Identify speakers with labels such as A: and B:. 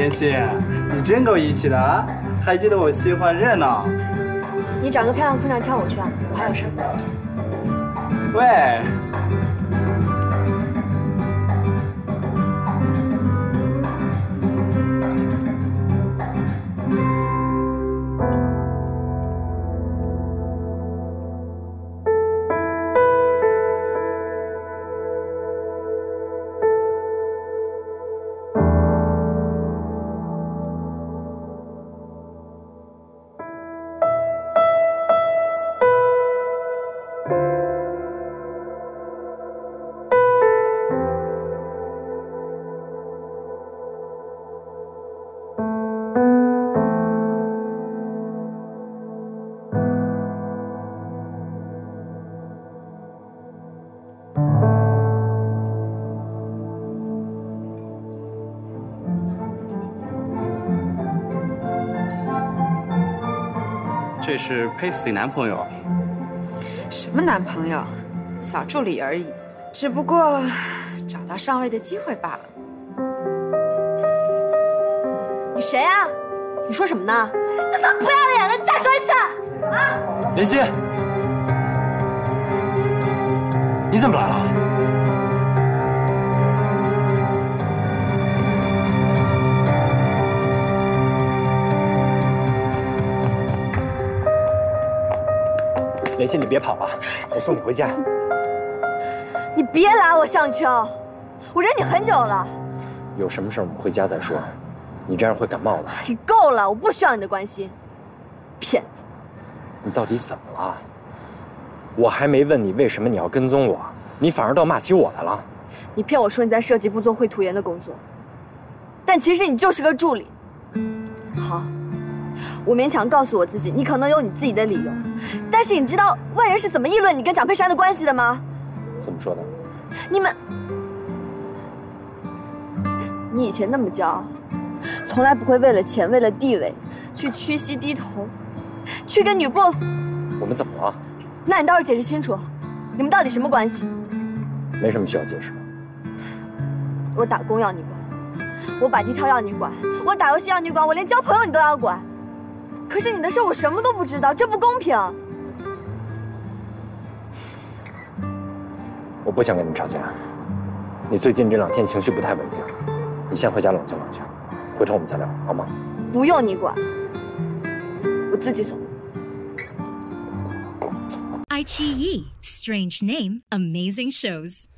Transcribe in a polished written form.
A: 妍希，你真够义气的啊！还记得我喜欢热闹。
B: 你找个漂亮姑娘跳舞去啊，我还有事。
A: 喂。 这是 Paisley 男朋友。
C: 什么男朋友？小助理而已，只不过找到上位的机会罢了。
B: 你谁啊？你说什么呢？你怎么不要脸了？你再说一次！啊！
D: 妍希，你怎么来了？ 妍希，你别跑了，我送你回家。
B: 你别拉我上秋，我忍你很久了。
D: 有什么事我们回家再说，你这样会感冒的。
B: 你够了，我不需要你的关心。骗子！
D: 你到底怎么了？我还没问你为什么你要跟踪我，你反而倒骂起我来了。
B: 你骗我说你在设计部做绘图员的工作，但其实你就是个助理。好。 我勉强告诉我自己，你可能有你自己的理由，但是你知道外人是怎么议论你跟蒋佩珊的关系的吗？
D: 怎么说的？
B: 你以前那么骄傲，从来不会为了钱、为了地位去屈膝低头，去跟女 boss。
D: 我们怎么了？
B: 那你倒是解释清楚，你们到底什么关系？
D: 没什么需要解释的。
B: 我打工要你管，我摆地摊要你管，我打游戏要你管，我连交朋友你都要管。 可是你的事我什么都不知道，这不公平。
D: 我不想跟你吵架。你最近这2天情绪不太稳定，你先回家冷静冷静，回头我们再聊，好吗？
B: 不用你管，我自己走。
E: iQiyi, strange name, amazing shows.